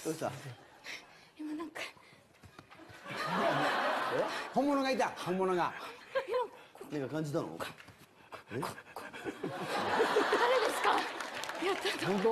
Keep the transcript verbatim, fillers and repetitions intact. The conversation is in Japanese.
どうした？ 今なんかえ？本物がいた。本物が。何か感じたの？え？ 誰ですか？やった。 本当？